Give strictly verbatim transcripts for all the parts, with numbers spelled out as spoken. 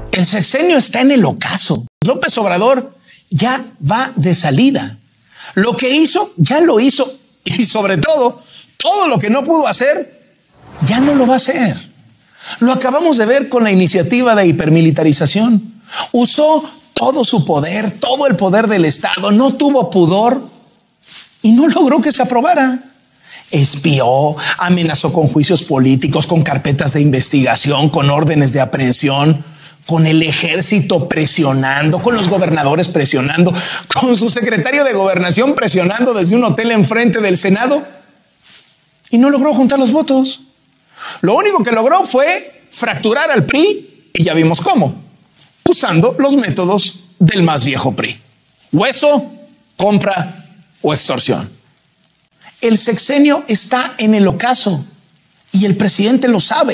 El sexenio está en el ocaso. López Obrador ya va de salida. Lo que hizo, ya lo hizo. Y sobre todo, todo lo que no pudo hacer, ya no lo va a hacer. Lo acabamos de ver con la iniciativa de hipermilitarización. Usó todo su poder, todo el poder del Estado, no tuvo pudor y no logró que se aprobara. Espió, amenazó con juicios políticos, con carpetas de investigación, con órdenes de aprehensión, con el ejército presionando, con los gobernadores presionando, con su secretario de Gobernación presionando desde un hotel enfrente del Senado y no logró juntar los votos. Lo único que logró fue fracturar al P R I y ya vimos cómo, usando los métodos del más viejo P R I. Hueso, compra o extorsión. El sexenio está en el ocaso y el presidente lo sabe.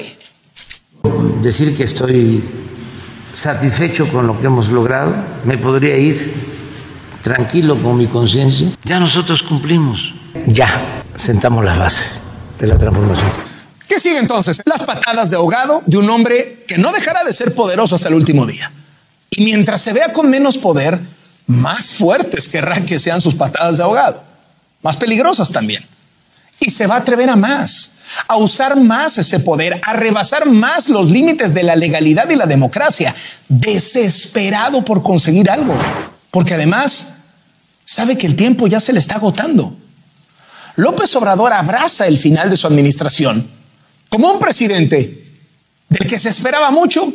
Decir que estoy satisfecho con lo que hemos logrado, me podría ir tranquilo con mi conciencia. Ya nosotros cumplimos, ya sentamos las bases de la transformación. ¿Qué sigue entonces? Las patadas de ahogado de un hombre que no dejará de ser poderoso hasta el último día. Y mientras se vea con menos poder, más fuertes querrá que sean sus patadas de ahogado. Más peligrosas también. Y se va a atrever a más, a usar más ese poder, a rebasar más los límites de la legalidad y la democracia, desesperado por conseguir algo. Porque además sabe que el tiempo ya se le está agotando. López Obrador abraza el final de su administración como un presidente del que se esperaba mucho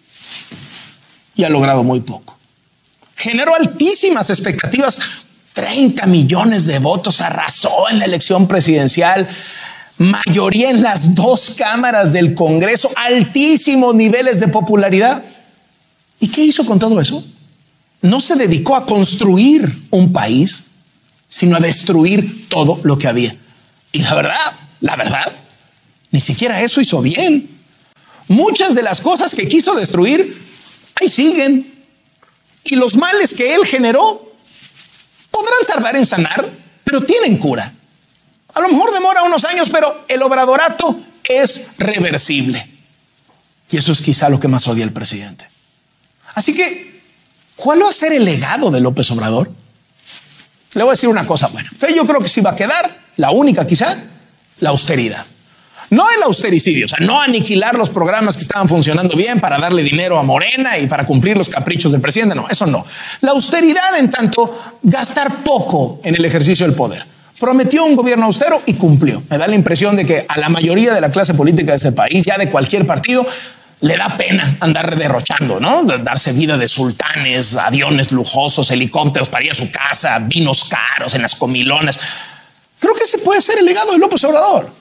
y ha logrado muy poco. Generó altísimas expectativas, treinta millones de votos, arrasó en la elección presidencial, mayoría en las dos cámaras del Congreso, altísimos niveles de popularidad. ¿Y qué hizo con todo eso? No se dedicó a construir un país, sino a destruir todo lo que había. Y la verdad, la verdad, ni siquiera eso hizo bien. Muchas de las cosas que quiso destruir, ahí siguen. Y los males que él generó podrán tardar en sanar, pero tienen cura. A lo mejor demora unos años, pero el obradorato es reversible. Y eso es quizá lo que más odia el presidente. Así que, ¿cuál va a ser el legado de López Obrador? Le voy a decir una cosa buena. Yo creo que sí va a quedar, la única quizá, la austeridad. No el austericidio, o sea, no aniquilar los programas que estaban funcionando bien para darle dinero a Morena y para cumplir los caprichos del presidente. No, eso no. La austeridad, en tanto, gastar poco en el ejercicio del poder. Prometió un gobierno austero y cumplió. Me da la impresión de que a la mayoría de la clase política de este país, ya de cualquier partido, le da pena andar derrochando, ¿no? Darse vida de sultanes, aviones lujosos, helicópteros para ir a su casa, vinos caros en las comilonas. Creo que ese puede ser el legado de López Obrador.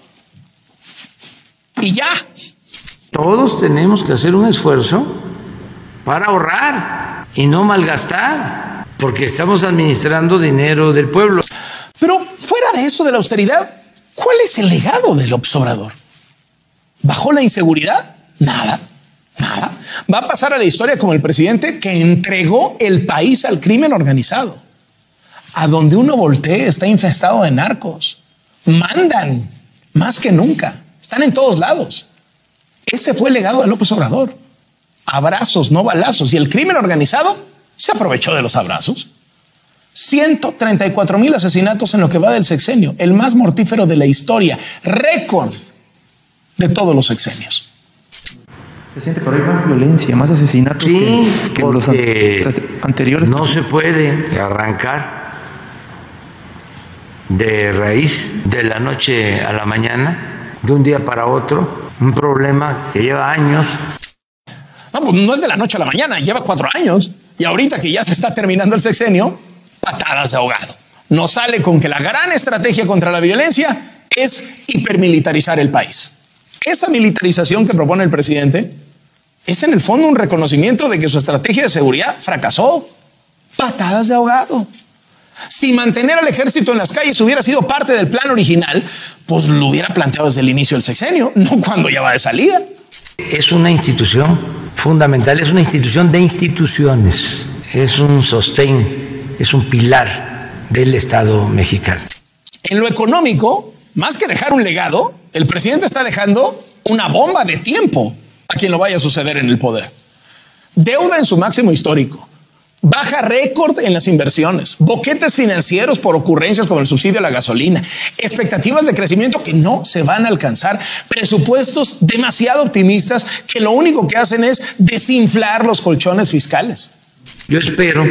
Y ya. Todos tenemos que hacer un esfuerzo para ahorrar y no malgastar, porque estamos administrando dinero del pueblo. Pero fuera de eso de la austeridad, ¿cuál es el legado de López Obrador? ¿Bajó la inseguridad? Nada, nada. Va a pasar a la historia como el presidente que entregó el país al crimen organizado. A donde uno voltee está infestado de narcos. Mandan más que nunca. Están en todos lados. Ese fue el legado de López Obrador. Abrazos, no balazos. Y el crimen organizado se aprovechó de los abrazos. ciento treinta y cuatro mil asesinatos en lo que va del sexenio. El más mortífero de la historia. Récord de todos los sexenios. Presidente, pero hay más violencia, más asesinatos sí, que, que los an anteriores. No se puede arrancar de raíz de la noche a la mañana, de un día para otro, un problema que lleva años. No, pues no es de la noche a la mañana, lleva cuatro años. Y ahorita que ya se está terminando el sexenio, patadas de ahogado. Nos sale con que la gran estrategia contra la violencia es hipermilitarizar el país. Esa militarización que propone el presidente es en el fondo un reconocimiento de que su estrategia de seguridad fracasó. Patadas de ahogado. Si mantener al ejército en las calles hubiera sido parte del plan original, pues lo hubiera planteado desde el inicio del sexenio, no cuando ya va de salida. Es una institución fundamental, es una institución de instituciones, es un sostén, es un pilar del Estado mexicano. En lo económico, más que dejar un legado, el presidente está dejando una bomba de tiempo a quien lo vaya a suceder en el poder. Deuda en su máximo histórico. Baja récord en las inversiones, boquetes financieros por ocurrencias como el subsidio a la gasolina, expectativas de crecimiento que no se van a alcanzar, presupuestos demasiado optimistas que lo único que hacen es desinflar los colchones fiscales. Yo espero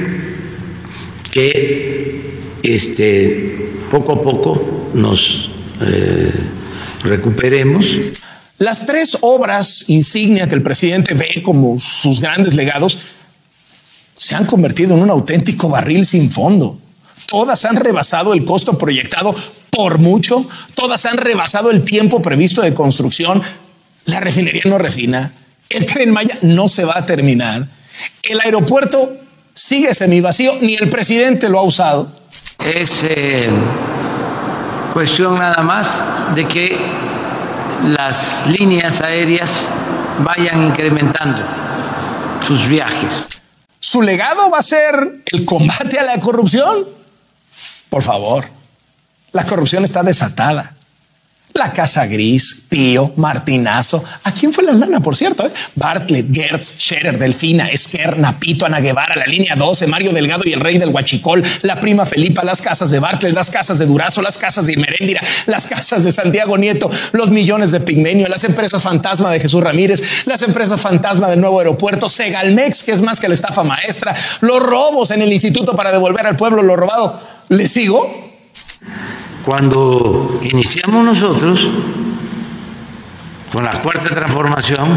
que este, poco a poco nos eh, recuperemos. Las tres obras insignia que el presidente ve como sus grandes legados se han convertido en un auténtico barril sin fondo. Todas han rebasado el costo proyectado por mucho, todas han rebasado el tiempo previsto de construcción. La refinería no refina, el Tren Maya no se va a terminar, el aeropuerto sigue semivacío, ni el presidente lo ha usado. Es eh, cuestión nada más de que las líneas aéreas vayan incrementando sus viajes. ¿Su legado va a ser el combate a la corrupción? Por favor, la corrupción está desatada. La Casa Gris, Pío, Martinazo. ¿A quién fue la lana, por cierto? ¿Eh? Bartlett, Gertz, Scherer, Delfina, Esquer, Napito, Ana Guevara, la línea doce, Mario Delgado y el rey del Huachicol, la prima Felipa, las casas de Bartlett, las casas de Durazo, las casas de Meréndira, las casas de Santiago Nieto, los millones de Pigmenio, las empresas fantasma de Jesús Ramírez, las empresas fantasma del nuevo aeropuerto, Segalmex, que es más que la estafa maestra, los robos en el instituto para devolver al pueblo lo robado. ¿Le sigo? Cuando iniciamos nosotros con la cuarta transformación,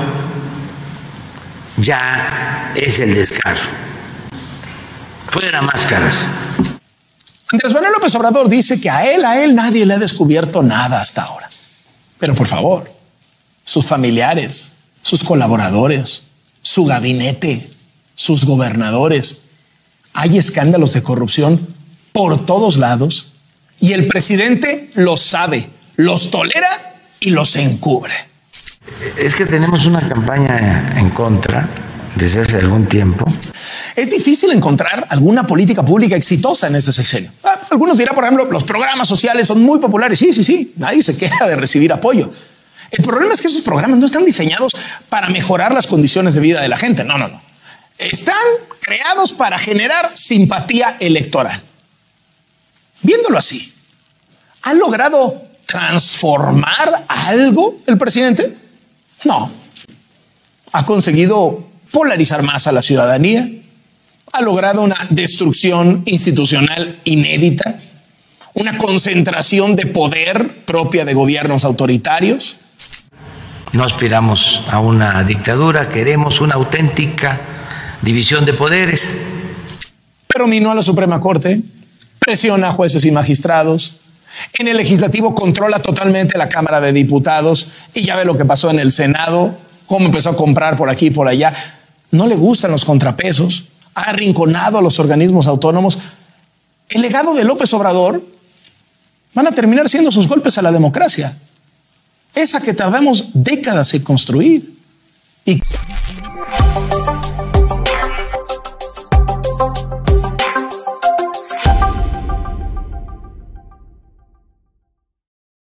ya es el descaro. Fuera máscaras. Andrés Manuel López Obrador dice que a él, a él nadie le ha descubierto nada hasta ahora. Pero por favor, sus familiares, sus colaboradores, su gabinete, sus gobernadores, hay escándalos de corrupción por todos lados. Y el presidente los sabe, los tolera y los encubre. Es que tenemos una campaña en contra desde hace algún tiempo. Es difícil encontrar alguna política pública exitosa en este sexenio. Ah, algunos dirán, por ejemplo, los programas sociales son muy populares. Sí, sí, sí, nadie se queja de recibir apoyo. El problema es que esos programas no están diseñados para mejorar las condiciones de vida de la gente. No, no, no. Están creados para generar simpatía electoral. Viéndolo así, ¿ha logrado transformar algo el presidente? No. Ha conseguido polarizar más a la ciudadanía, ha logrado una destrucción institucional inédita, una concentración de poder propia de gobiernos autoritarios. No aspiramos a una dictadura, queremos una auténtica división de poderes. Pero minó a la Suprema Corte, presiona a jueces y magistrados. En el legislativo controla totalmente la Cámara de Diputados y ya ve lo que pasó en el Senado, cómo empezó a comprar por aquí y por allá. No le gustan los contrapesos, ha arrinconado a los organismos autónomos. El legado de López Obrador van a terminar siendo sus golpes a la democracia, esa que tardamos décadas en construir. Y